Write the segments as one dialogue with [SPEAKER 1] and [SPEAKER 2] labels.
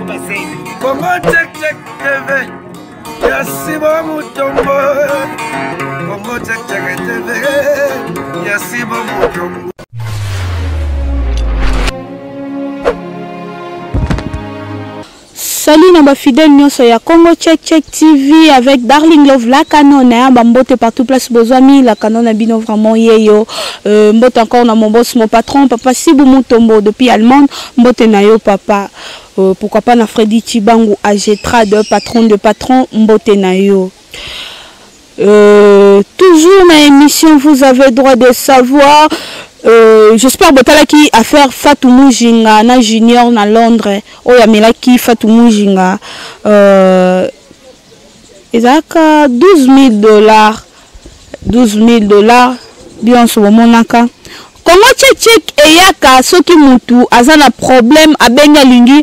[SPEAKER 1] Congo check check TV. Yasi bo mutombo. Congo check check TV. Yasi bo mutombo.
[SPEAKER 2] Salut namba fidèle nyonso ya Congo Check Check TV avec Darling Love la canon na mbote partout place bozami la canon na bino vraiment yeyo mbote encore na mon boss mon patron papa Sibu Mutombo depuis Allemagne mbote na yo papa pourquoi pas na Freddy Chibangu Agetra de patron mbote na yo toujours na émission vous avez droit de savoir. J'espère que qui a fait Fatou Mujinga na junior na Londres oya melaki Fatou Mujinga ezaka $12,000 bien ce moment naka comment check eyaka soki mutu azana problème abenga lingi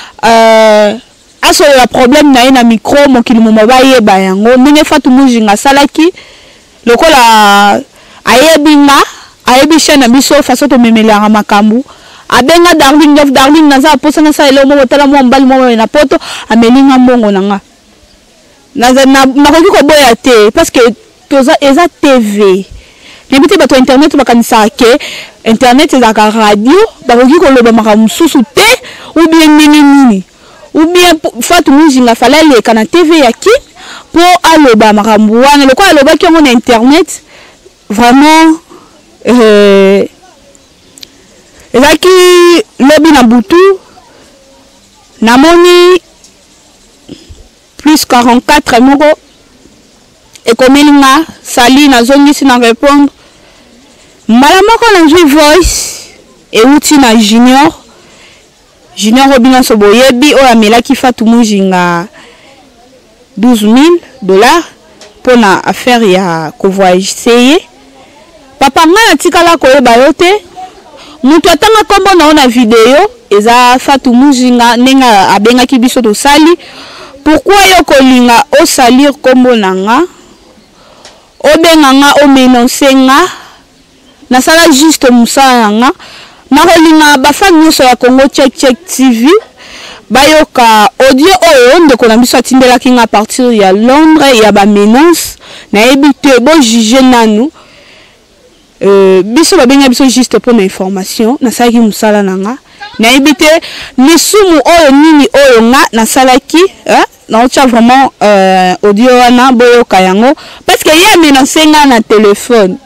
[SPEAKER 2] aso la problème na ina micro mokili mobaye ba yango ndenge Fatou Mujinga salaki lokola ayebinga ayebi chaîne biso façon to memelanga makambu abenga darling naza posa na sa elo mo tala mo mbali mo na poto amelinga mbongo nanga na koki ko boya te parce que toza eza TV nebiti bato internet bakanisa ke internet ezaka radio bakoki ko loba makambu susu te ou bien nini ou bien Fatou Mujinga fala leka na TV yaki po aloba makambu wana loko aloba ki na internet vraiment ezaki lobi na butu namoni plus 44 moko ekomelinga sali nazongisi na répondre mbala moko na nzwi voice euti na junior obina so boyebi oyo amelaki Fatou Mujinga $12,000 pour na affaire ya kovoyager papa ngana tikala koyeba yo te mutu atanga kombo na ona video eza Fatou Mujinga nenga abengaki biso to sali pourquoi yo kolinga o salir kombo nanga obenga nga o menoncer nga na sala juste musala nga na kolinga bafa nyonso ya Congo Check Check TV bayoka audio oyo ndeko na biso atindelaki nga à partir ya Londres ya ba menace na yebi te bo juger nanu biso babenga biso juste pour information na salaki musala nanga na yebite lisumu oyo nini oyo nga na salaki na ocha vraiment audio wana boyoka yango parce que ye menacer nga na téléphone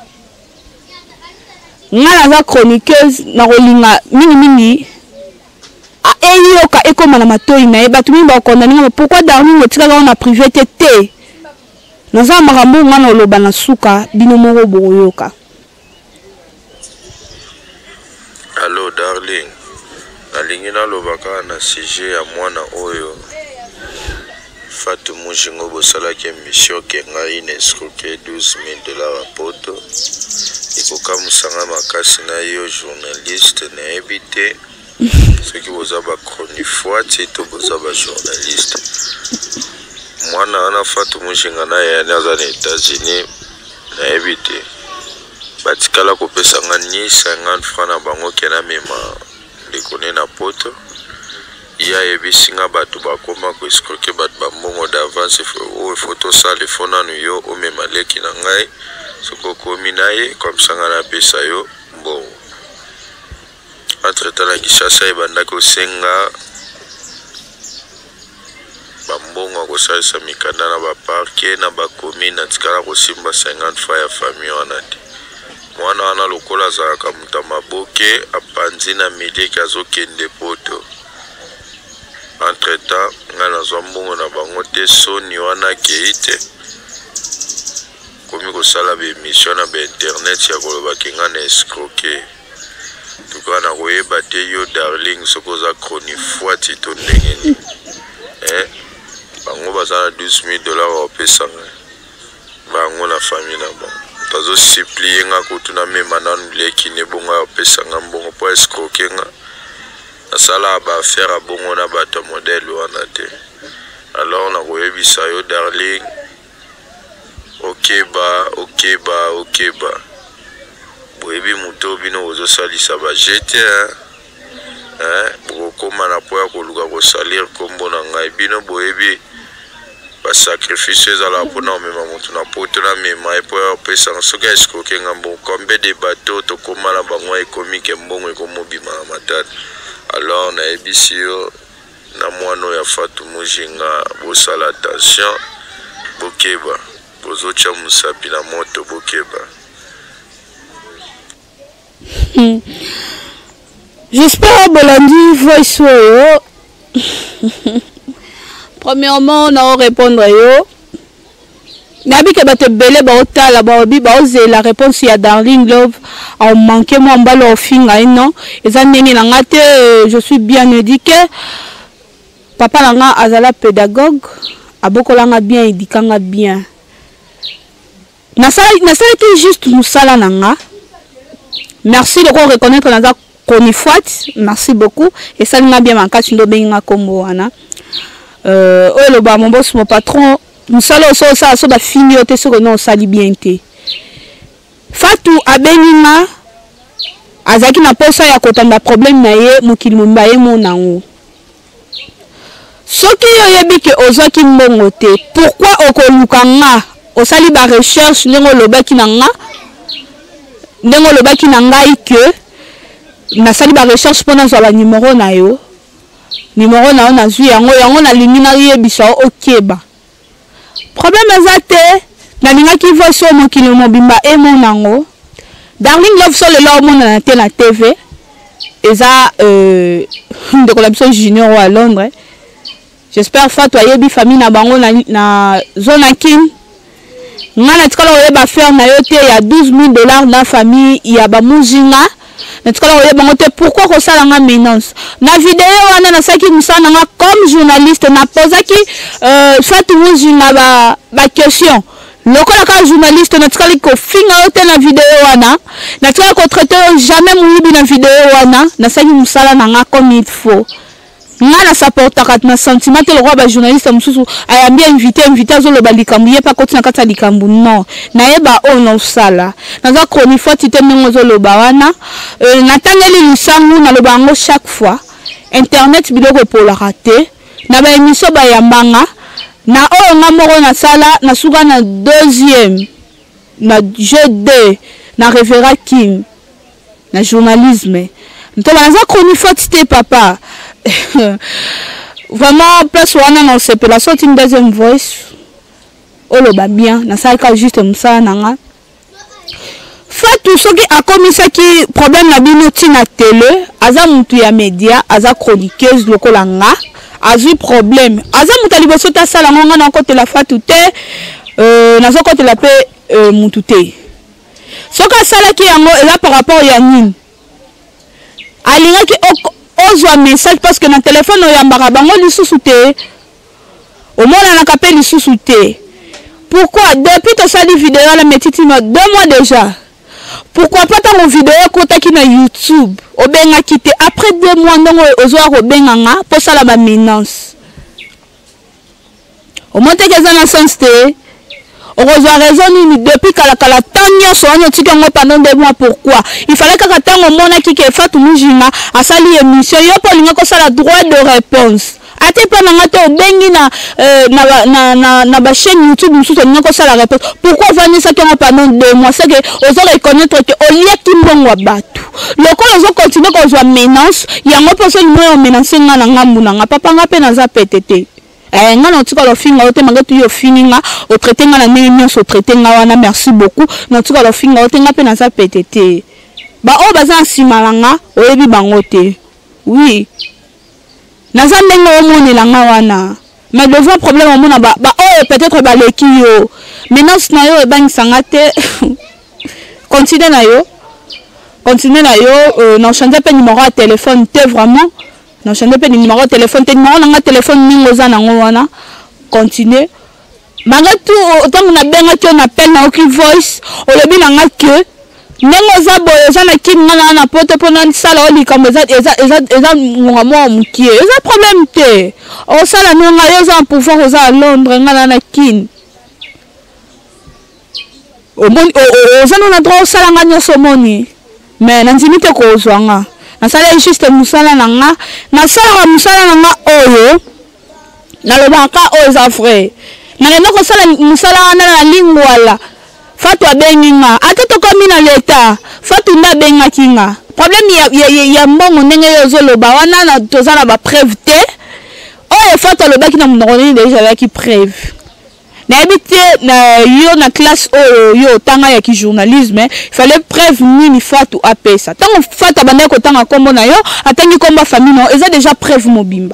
[SPEAKER 2] nga naza chroniqueuse na kolinga mingi eyoka ekoma na matoi na ye bato mingi bakondani pourquoi darling otikaka na privé te naza makambo nga na oloba na suka bino moko boyoka.
[SPEAKER 3] Allô darling, nalingi nalobaka na sujet ya mwana oyo Fatou Mujinga bosalaki émission ke ngai na escroqué $12,000 à poto ekokamusanga makasi na yo journaliste na ebite soki boza ba chroniqueur ti to boza ba journaliste mwana wana Fatou Mujinga na ye aza na États-Unis na ebite batikala kopesa nga ni 50 francs na bango kena mema lekone na poto ya ebisinga bato bakoma ko escroquer bato bambongo d'avance o photo ça le fona no yo o mema leki na ngai soko komi na ye comme ça ngana pesa yo bon entre tala Kinshasa ebanda ko senga bambongo ko salisa mikanda na ba parquet na ba commune na tikala ko simba 50 francs ya famille wana te mwana wana lokola zaka muta maboke apanzi na midi kazokende poto entre temps ngana zombongo na bango te soni wana keite komi kosala be émission na be internet ya koloba kinga na escroquer tuka na koyeba te yo darling sokoza chroniqueur ti to ndenge bango baza na $12,000 opesanga bango na famille na bango tazo supplier nga kutuna mema nanu leki ne bongo opesanga mbongo po escroquer nga asala ba affaire bongo na bato modèle wana te alors na koyebisa yo darling okeba boyebi muto bino ozo salisa ba jeter bokoma na po ya koluka salir kombo na ngai bino boyebi ba sacrifice ezala pona mema mutu na poto na mema epo ya pesa soki esikoke ngambo kombe de bateau to komala bango ekomi ke mbongo ekomobima na matata. Alors na ebisi yo na mwano ya Fatou Mujinga bosala attention bokeba bozocha musapi na moto bokeba.
[SPEAKER 2] J'espère Bolandi voice yo. Premièrement, on a répondre yo. Nabi ke bate belé ba otala ba obi ba oze la réponse ya Darling Love a manqué moi mbalo finga non. Eza ndenge na ngate je suis bien éduqué. Papa langa azala pédagogue, abokola nga bien édikanga bien. Nasala juste musala nanga. Merci de reconnaître naza konifwat, merci beaucoup et ça m'a bien manqué ndo benga kombo wana. Le ba mon boss mon patron, musala so ba fini ote so non sali bien te. Fatou abenima azaki na posa ya kotanda problème na ye mokili mumbaye monango. Soki yo yebi ke ozaki mbongo te, pourquoi okoluka nga osali ba recherche ndenge lobaki na nga? Ndenge lobaki na ngai ke nasali ba recherche pona zo ba numéro na yo. Numéro na yo nazwi yango na lingi na yebisa okeba. Problème ezate na linga ki voice o mokili mobimba e monango. Darling Love so le lo mona na te na TV. Eza de collaboration junior à Londres. J'espère Fatou ayebi famille na bango na zone kin. Ngana tikala oyeba faire na yo te ya $12,000 na famille ya ba Mujinga. Na tikala oyeba bango te pourquoi ko sala nga menace. Na vidéo wana na saki musana nga comme journaliste na posaki Fatou Mujinga ba question. Lokola ka journaliste na tikali ko finga yo te na vidéo wana. Na tikala ko traiter jamais muyibi na vidéo wana. Na saki musala na nga comme il faut. Ngana supporta na sentiment le roi ba journaliste mususu ayambia invité azolo ba likambu ye pa kotina kata likambu non na yeba ono sala naza konifwa tite mengo zolo ba wana natangeli lusangu na lobango chaque fois internet biloko pola raté na ba émission ba yambanga na o ngamoro na sala na suka na deuxième na G2 na Révérend Kim na journalisme nto naza konifwa tite papa. Vraiment place wana na sepela sorti une deuxième voice olo ba bien na salka juste musala nanga Fatou soki akomisaki problème na bino tina télé aza mutu ya média aza chroniqueuse lokola nga azui problème aza mutu liboso ta sala nga na côté la Fatou te na côté la pe mutu te soka sala ki yango ela par rapport ya nini alinga ki ozwa message parce que na téléphone oyambaka bango lisusu te omona na kapeli lisusu te. Pourquoi depuis tosali vidéo la metiti no 2 mois déjà, pourquoi pas ta vidéo kotaki na YouTube obenga kite après 2 mois ndongo ozwa kobenga nga pour sala ba menace omonte keza na sens te Rosa raison depuis kala tanya so on tika ngo pendant 2 mois. Pourquoi il fallait que tango mona ki ke Fatou Mujinga asali émission yo po linga ko sala droit de réponse ate pa na ngate obengi na ba chaîne YouTube mususu linga ko sala réponse. Pourquoi Vanessa ki ngo pendant 2 mois? C'est que ozo reconnaître que au lieu kimbongo batu lokola ozo continuer ko zo menace yango po so limo menace nga na ngambu na papa nga pe na za PTT nga na tika lo finga ote mangatu yo fininga o traiter nga na nini so traiter nga wana merci beaucoup na tika lo finga ote nga pe na za PTT ba o baza nsimalanga oyebi bango te oui naza ndenge omonela nga wana mais devant problème omona ba o peut-être ba leki yo menace na yo ebangisanga te continue na yo na changer pe numéro de téléphone te vraiment non je n'ai pas de numéro de téléphone nanga téléphone ningo za nango wana continue manga tu autant na benga tu on appelle na oki voice o lebi nanga que nengo za boyo za na kinga na pote pona sala oli comme eza ngonga mo mukie eza problème te o sala nonga yo za pouvoir oza à Londres ngana na kin o mon o za na droit sala nganya so moni mais nanzimi te ko zwanga nasala juste musala nanga nasala musala nanga oyo nalobaka oyo eza vrai nakenda kosala mosala wana na lingwala Fatou abengi nga ata tokomi na leta Fatou nda abengaki nga problème ya mbongo ndenge yo ozoloba wana na toza na bapreuve te oyo Fatou alobaki na monoko nini deja ayaki preuve nayebi te na yo na classe oyo yo otanga ya kijournalisme il fallait preuve nini Fatou apesa ntango Fatou abandaki kotanga nkombo na yo atangi nkombo ya famille na yo eza déjà preuve mobimba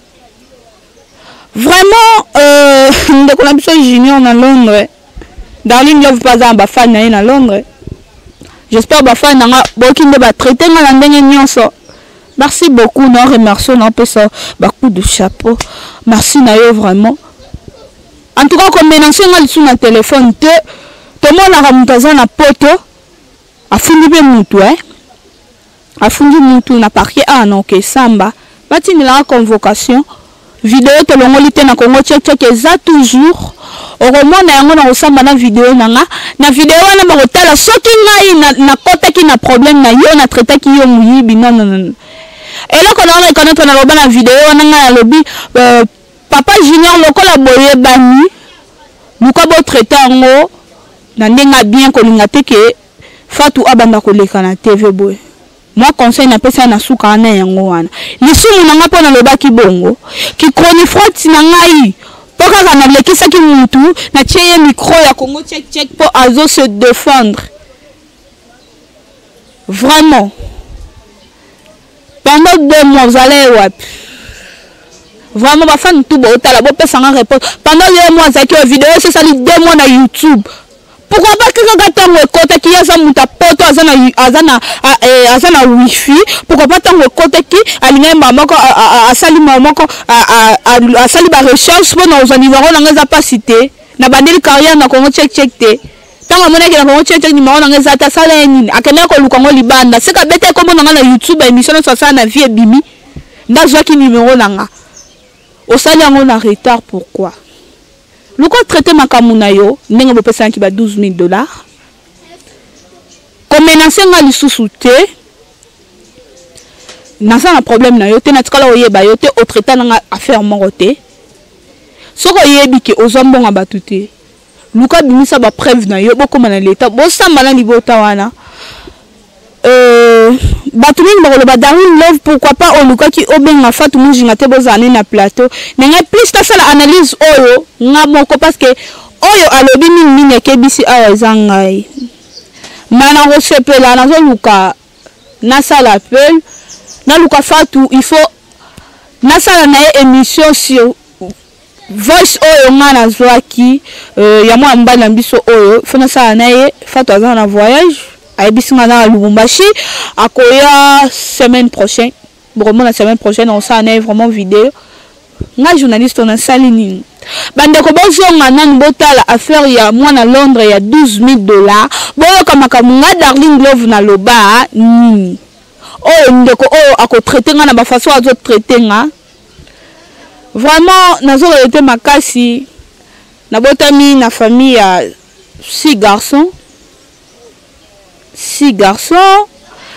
[SPEAKER 2] vraiment ndeko na biso junior na Londres Darling Love pas en bafan na Londres. J'espère bafan na boki nde ba traiter nga na ndenge nyonso. Merci beaucoup, non remercions non peu ça ba coup de chapeau. Merci na yo vraiment. En tout cas comme menancer nga sur na téléphone te to mona ka mutaza na poto afundi be mutu afundi mutu na parquet non ke samba. Bati ni la convocation vidéo to longoli te na Congo check eza toujours oromona yango na osamba na vidéo na vidéo wana bakotala soki ngai na kotaki na problème na yo na traitaki yo muyibi non eloko na reconnaître na loba na vidéo wana ngai alobi papa junior lokola boye bani luka bo traiter yango na ndenga bien kolinga te ke Fatou abanda koleka na TV boy moi conseil na pesa na suka na yango wana lisumu na nga pona lobaki bongo ki chronifroid na ngai poka kana lekisa ki mutu na tieye micro ya Congo check pour azo se défendre vraiment pendant 2 mois vous allez wapi vraiment ba fan tout bo tala bo pesa nga réponse pendant 2 mois ça que vidéo c'est ça 2 mois na YouTube. Pourquoi pas que tango ekota ki yaza muta poto azana wifi pourquoi pas tango ekota ki alinga mamoko asali mamoko asali ba recherche pour nos numéro na ngeza pas cité na bandeli carrière na Congo check te tango mona ki na Congo check numéro na ngeza ta sala nini akena ko lukango libanda seka bete ko mona na YouTube émission so ça na vie bimi ndazwa ki numéro nanga osali yango na retard pourquoi Luko traité makamuna yo ndenge bopesa ki ba $12,000 comme menacer nga lisusu te na ça na problème na yo te na tikala oyeba yo te o traiter nga affaire moko te soko yebi ke ozombonga batute luka bimisa ba preuve na yo bokoma na leta bo samba na libota wana Batoumin ba Darling Love pourquoi pas on luka ki obenga Fatou Mujinga te bozane na plateau nenga plus ta sala analyse oyo nga moko parce que oyo alobi mingi kebisi awa zangai mana rosepela na zo luka na sala appel na luka Fatou il faut na sala na émission sur voice oyo nga na zwaki ya mwa mbana biso oyo faut na sala na Fatou azana na voyage Aïbisinga na Lubumbashi akoya semaine prochaine vraiment la semaine prochaine on s'en est vraiment vidéo nga journaliste on a salini bande ko bozonga nan botala affaire ya mwana Londres ya $12,000 boyo kama kamunga Darling Love na loba nini oh ndeko oh ako traiter nga na ba façon azo traiter nga vraiment nazo été makasi na botami na famille ya 6 garçons 6 garçons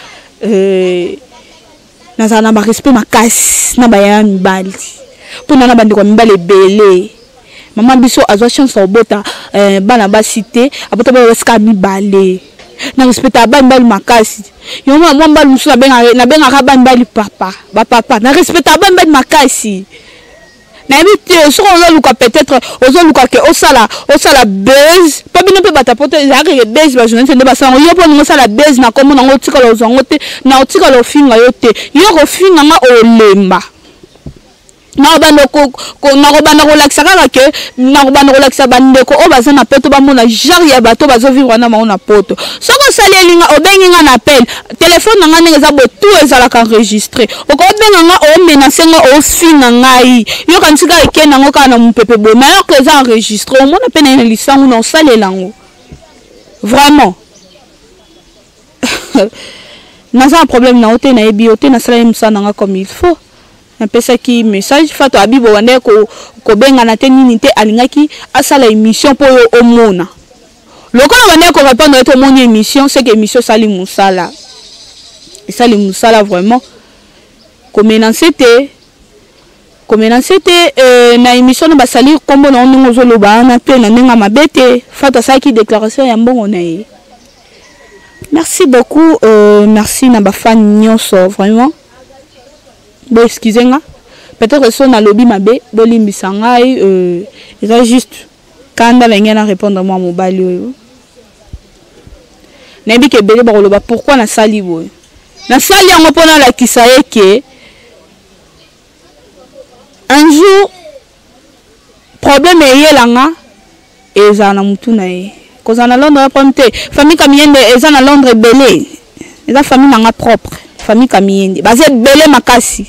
[SPEAKER 2] nazana ba respect makasi na baya mibali pona na bande ko mibali belé mama biso azwa chance obota bana ba cité abota ba weska mibali na respecta ba mibali makasi yo mama mbali musu na benga ka ba mibali papa ba papa na respecta ba mibali makasi na ebite so on luka peut-être ozo luka ke osala buzz pas bino pe batapote ya ke buzz ba journée ndeba sango yo po ngosala buzz na komo nango tika lo zongo te na tika lo finga yo te yo ko finga nga olemba na bando ko na ko bando relaxa kaka ke na ko bando relaxa bande ko o bazana poto ba mona genre ya bato bazo vivre na maona poto soko sali linga obengi nga na appel téléphone nga ndenge za botu ezala ka enregistrer oko benga nga o menacer nga o finga ngai yo kan tika ekena ngo kana mpepe bo na yo ko za enregistrer o mona pena na lisangu na sale lango vraiment na ça un problème na ote na ebi ote na sala msana nga comme il faut na pesa ki message Fatou abibo wande ko benga na te nini te alingaki asala émission pour yo omona lokola wande ko répondre to moni émission c'est que émission sali musala et sali musala vraiment ko menacer te komena c'était na émission na basali kombo na ndongo zoloba na pe na ndenga mabete fata saki déclaration ya mbongo na ye. Merci beaucoup, merci na ba fan nyonso vraiment. Bon excusez-moi. Peut-être que na lobby mabe bolimbisa ngai il va juste kanda la ngena répondre moi mobali oyo. Nabi ke bele ba koloba pourquoi na sali boy. Na sali yango pona la kisaye ke un jour problème est là et ça na mutu na ye. Cause na Londres pomte famille kamiende eza na Londres belé. Eza famille nanga propre, famille kamiende. Basé belé makasi.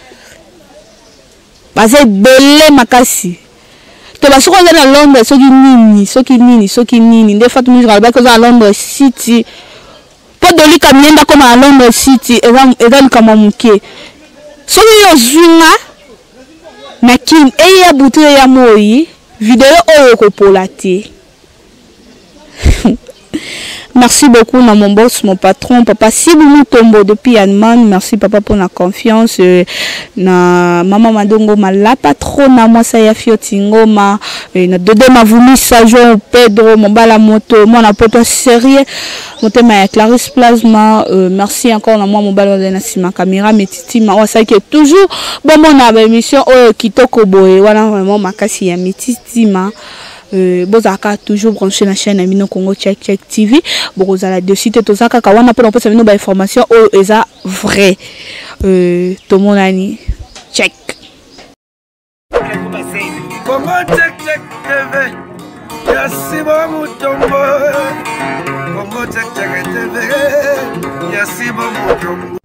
[SPEAKER 2] Basé belé makasi. To ba soko na Londres soki nini nde fatu mujira ba cause na Londres City. Po doli kamienda comme à Londres City eza kama muke. Soki yo zunga Nakin eya butu ya moi vidéo oyo ko polate. Merci beaucoup na mon boss, mon patron, papa Sibou Tombo depuis Allemagne. Merci papa pour la confiance. Na maman Madongo la patronne moi ça ya fiotingo ma na dede ma voulu Sajon Pedro mon bala moto mon apoto sérieux mon thème ya Clarisse Plasma. Merci encore na moi mon bala na sima caméra metiti ma wa ça qui est toujours bon mon émission kitoko boy wana vraiment makasi ya metiti ma. Bozaka toujours branché la chaîne Amino Congo Check TV. Bozala de site tozaka kawana pour on peut ba information eza vrai. Tout mon ani check.
[SPEAKER 1] Congo Check TV. Yasi ba mutombo. Congo Check TV. Yasi ba mutombo.